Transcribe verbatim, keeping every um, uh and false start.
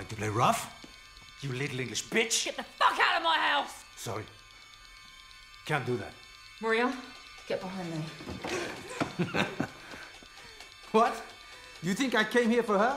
like to play rough? You little English bitch! Get the fuck out of my house! Sorry. Can't do that. Maria, get behind me. What? You think I came here for her?